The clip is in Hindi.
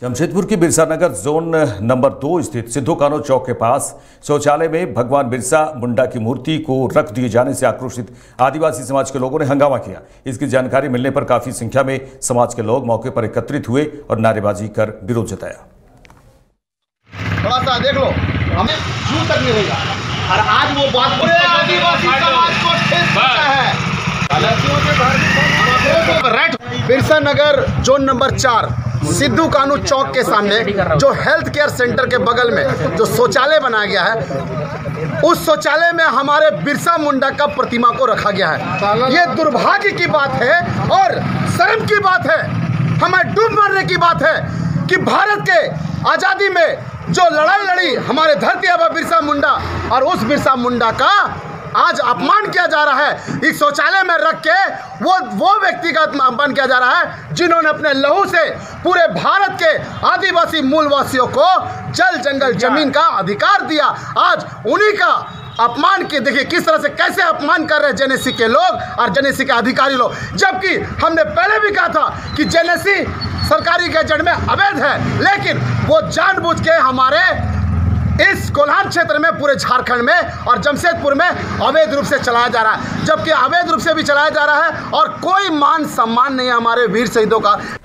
जमशेदपुर की बिरसा नगर जोन नंबर 2 स्थित सिद्धू कान्हू चौक के पास शौचालय में भगवान बिरसा मुंडा की मूर्ति को रख दिए जाने से आक्रोशित आदिवासी समाज के लोगों ने हंगामा किया। इसकी जानकारी मिलने पर काफी संख्या में समाज के लोग मौके पर एकत्रित हुए और नारेबाजी कर विरोध जताया। थोड़ा सा देख लो, हमें जून तक नहीं रहेगा और आज वो बात पूरे आदिवासी समाज को ठेस पहुंचा है। बिरसा नगर जोन नंबर 4 सिद्धू कान्हू चौक के सामने जो हेल्थ केयर सेंटर के बगल में जो शौचालय बनाया गया है, उस शौचालय में हमारे बिरसा मुंडा का प्रतिमा को रखा गया है। ये दुर्भाग्य की बात है और शर्म की बात है, हमें डूब मरने की बात है कि भारत के आज़ादी में जो लड़ाई लड़ी हमारे धरती आबा बिरसा मुंडा, और उस बिरसा मुंडा का आज अपमान किया जा रहा है। इस शौचालय में रख के वो व्यक्ति का अपमान किया जा रहा है जिन्होंने अपने लहू से पूरे भारत के आदिवासी मूलवासियों को जल जंगल जमीन का अधिकार दिया। आज उन्हीं का अपमान के देखिए किस तरह से कैसे अपमान कर रहे हैं जेनेसी के लोग और जेनेसी के अधिकारी लोग, जबकि हमने पहले भी कहा था कि जेनेसी सरकारी गैजेट में अवैध है, लेकिन वो जानबूझ के हमारे इस कोल्हान क्षेत्र में पूरे झारखंड में और जमशेदपुर में अवैध रूप से चलाया जा रहा है, जबकि अवैध रूप से भी चलाया जा रहा है और कोई मान सम्मान नहीं है हमारे वीर शहीदों का।